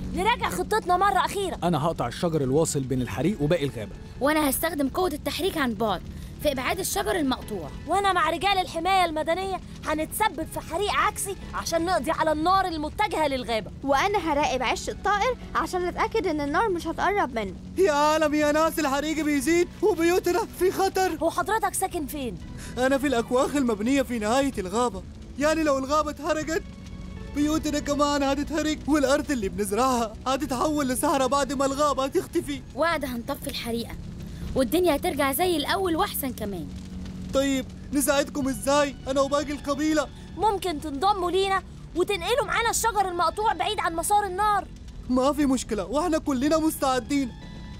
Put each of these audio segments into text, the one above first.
نراجع خطتنا مرة أخيرة. أنا هقطع الشجر الواصل بين الحريق وباقي الغابة. وأنا هستخدم قوة التحريك عن بعد في إبعاد الشجر المقطوع. وأنا مع رجال الحماية المدنية هنتسبب في حريق عكسي عشان نقضي على النار المتجهة للغابة. وأنا هراقب عش الطائر عشان أتأكد إن النار مش هتقرب منه. يا عالم يا ناس، الحريق بيزيد وبيوتنا في خطر. هو حضرتك ساكن فين؟ أنا في الأكواخ المبنية في نهاية الغابة، يعني لو الغابة اتحرقت بيوتنا كمان هتتحرق، والأرض اللي بنزرعها هتتحول لصحراء بعد ما الغابة تختفي. وعد هنطفي الحريقة والدنيا هترجع زي الأول وأحسن كمان. طيب نساعدكم إزاي أنا وباقي القبيلة؟ ممكن تنضموا لينا وتنقلوا معانا الشجر المقطوع بعيد عن مسار النار. ما في مشكلة وإحنا كلنا مستعدين.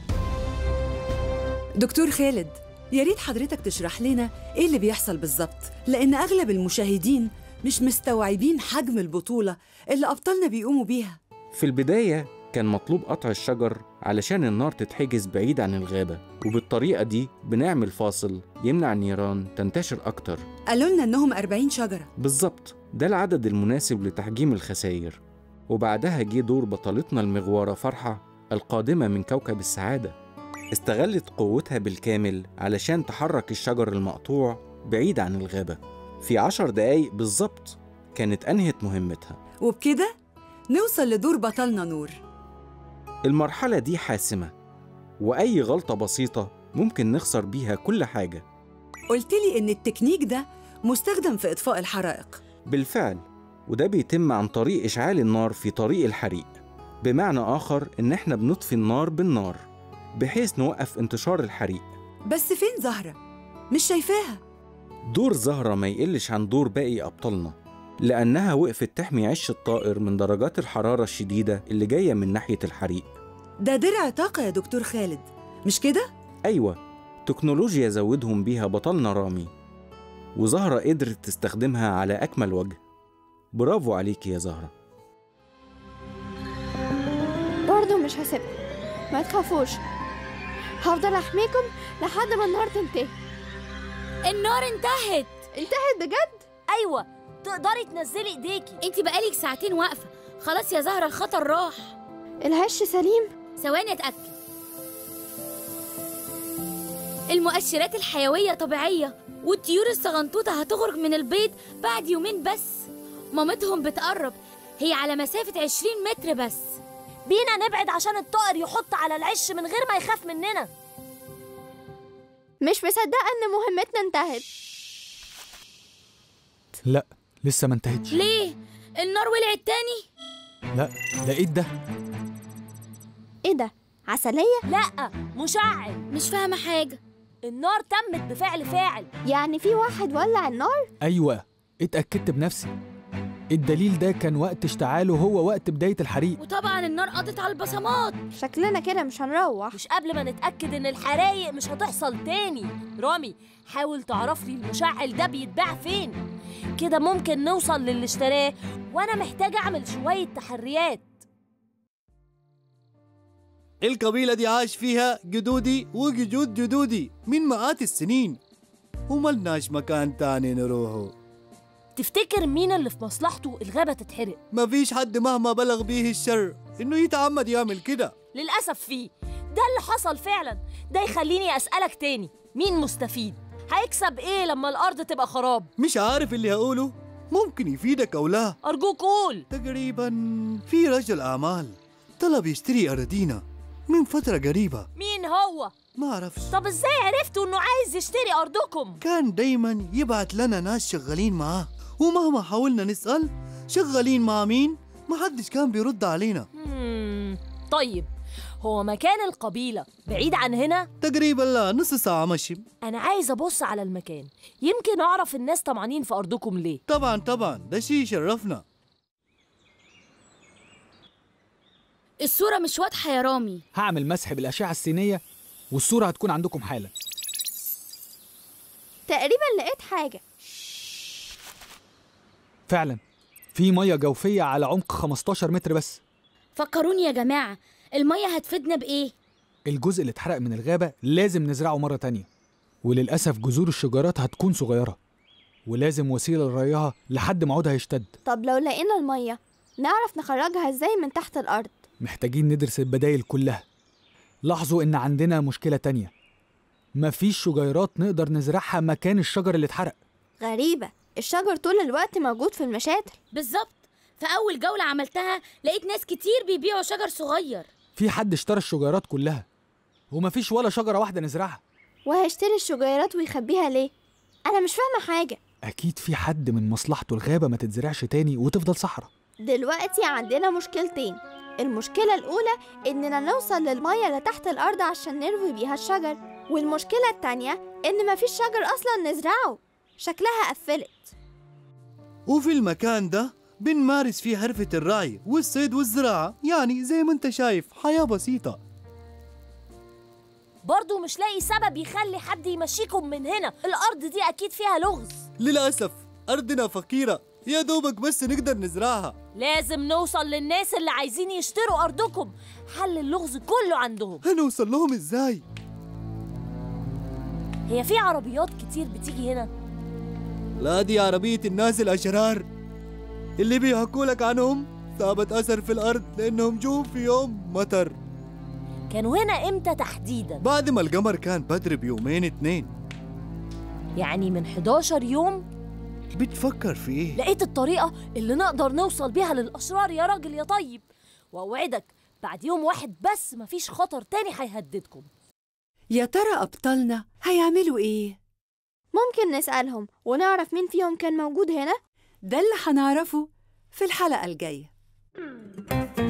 دكتور خالد، يا ريت حضرتك تشرح لنا إيه اللي بيحصل بالظبط، لأن أغلب المشاهدين مش مستوعبين حجم البطولة اللي أبطالنا بيقوموا بيها. في البداية كان مطلوب قطع الشجر علشان النار تتحجز بعيد عن الغابة، وبالطريقة دي بنعمل فاصل يمنع النيران تنتشر أكتر. قالوا لنا إنهم 40 شجرة بالظبط، ده العدد المناسب لتحجيم الخسائر. وبعدها جه دور بطلتنا المغوارة فرحة القادمة من كوكب السعادة. استغلت قوتها بالكامل علشان تحرك الشجر المقطوع بعيد عن الغابة. في 10 دقايق بالظبط كانت أنهت مهمتها، وبكده نوصل لدور بطلنا نور. المرحلة دي حاسمة، وأي غلطة بسيطة ممكن نخسر بيها كل حاجة. قلت لي إن التكنيك ده مستخدم في إطفاء الحرائق. بالفعل، وده بيتم عن طريق إشعال النار في طريق الحريق. بمعنى آخر إن إحنا بنطفي النار بالنار بحيث نوقف انتشار الحريق. بس فين زهرة؟ مش شايفاها. دور زهرة ما يقلش عن دور باقي أبطالنا، لأنها وقفت تحمي عش الطائر من درجات الحرارة الشديدة اللي جاية من ناحية الحريق. ده درع طاقة يا دكتور خالد، مش كده؟ أيوة، تكنولوجيا زودهم بيها بطلنا رامي، وزهرة قدرت تستخدمها على أكمل وجه. برافو عليك يا زهرة. برضه مش هسيبكم، ما تخافوش، هفضل أحميكم لحد ما النار تنتهي. النار انتهت. انتهت بجد؟ أيوة، تقدري تنزلي إيديكي. انتي بقالك ساعتين واقفة. خلاص يا زهرة، الخطر راح. الهش سليم؟ ثواني أتأكد. المؤشرات الحيوية طبيعية، والطيور الصغنطوطة هتخرج من البيض بعد يومين بس. مامتهم بتقرب، هي على مسافة 20 متر بس. بينا نبعد عشان الطائر يحط على العش من غير ما يخاف مننا. مش مصدقة إن مهمتنا انتهت. لا، لسه ما انتهتش. ليه؟ النار ولعت تاني؟ لا، لقيت ده. إيه ده؟ عسلية؟ لا، مشعل. مش فاهمة حاجة. النار تمت بفعل فاعل. يعني في واحد ولع النار؟ أيوة، اتأكدت بنفسي. الدليل ده كان وقت اشتعاله هو وقت بداية الحريق. وطبعا النار قضت على البصمات. شكلنا كده مش هنروح. مش قبل ما نتأكد إن الحرايق مش هتحصل تاني. رامي، حاول تعرف لي المشعل ده بيتباع فين، كده ممكن نوصل للي اشتراه، وأنا محتاجة أعمل شوية تحريات. القبيلة دي عاش فيها جدودي وجدود جدودي من مئات السنين، وملناش مكان تاني نروحه. تفتكر مين اللي في مصلحته الغابة تتحرق؟ مفيش حد مهما بلغ بيه الشر إنه يتعمد يعمل كده. للأسف فيه. ده اللي حصل فعلا. ده يخليني أسألك تاني، مين مستفيد؟ هيكسب إيه لما الأرض تبقى خراب؟ مش عارف اللي هقوله ممكن يفيدك أو لا. أرجوك قول. تقريبا في رجل أعمال طلب يشتري أراضينا من فترة قريبة. مين هو؟ ما أعرفش. طب إزاي عرفتوا إنه عايز يشتري أرضكم؟ كان دايما يبعت لنا ناس شغالين معاه، ومهما حاولنا نسأل شغالين مع مين محدش كان بيرد علينا. طيب، هو مكان القبيلة بعيد عن هنا؟ تقريبا لا، نص ساعة مشي. أنا عايز أبص على المكان، يمكن أعرف الناس طمعانين في أرضكم ليه. طبعا ده شيء يشرفنا. الصورة مش واضحة يا رامي. هعمل مسح بالأشعة السينية والصورة هتكون عندكم حالا. تقريبا لقيت حاجة. فعلا في مية جوفية على عمق 15 متر بس. فكروني يا جماعة، المية هتفيدنا بإيه؟ الجزء اللي اتحرق من الغابة لازم نزرعه مرة تانية، وللأسف جذور الشجرات هتكون صغيرة، ولازم وسيلة لريها لحد ما عودها يشتد. طب لو لقينا المية نعرف نخرجها ازاي من تحت الأرض؟ محتاجين ندرس البدايل كلها. لاحظوا إن عندنا مشكلة تانية، مفيش شجيرات نقدر نزرعها مكان الشجر اللي اتحرق. غريبة، الشجر طول الوقت موجود في المشاتل. بالظبط، في أول جولة عملتها لقيت ناس كتير بيبيعوا شجر صغير. في حد اشترى الشجيرات كلها ومفيش ولا شجرة واحدة نزرعها. وهيشتري الشجيرات ويخبيها ليه؟ أنا مش فاهمة حاجة. أكيد في حد من مصلحته الغابة ما تتزرعش تاني وتفضل صحراء. دلوقتي عندنا مشكلتين. المشكلة الأولى إننا نوصل للمية اللي تحت الأرض عشان نروي بيها الشجر، والمشكلة التانية إن مفيش شجر أصلا نزرعه، شكلها قفلت. وفي المكان ده بنمارس فيه حرفة الرعي والصيد والزراعة، يعني زي ما انت شايف حياة بسيطة. برضو مش لاقي سبب يخلي حد يمشيكم من هنا. الأرض دي أكيد فيها لغز. للأسف أرضنا فقيرة، يا دوبك بس نقدر نزرعها. لازم نوصل للناس اللي عايزين يشتروا أرضكم. حل اللغز كله عندهم. هنوصل لهم إزاي؟ هي في عربيات كتير بتيجي هنا؟ لا، دي عربية الناس الأشرار اللي بيحكوا لك عنهم. ثابت أثر في الأرض لأنهم جو في يوم مطر. كانوا هنا إمتى تحديداً؟ بعد ما القمر كان بدر بيومين 2. يعني من 11 يوم؟ بتفكر في إيه؟ لقيت الطريقة اللي نقدر نوصل بيها للأشرار يا راجل يا طيب. وأوعدك بعد يوم واحد بس مفيش خطر تاني هيهددكم. يا ترى أبطالنا هيعملوا إيه؟ ممكن نسألهم ونعرف مين فيهم كان موجود هنا؟ ده اللي هنعرفه في الحلقة الجاية.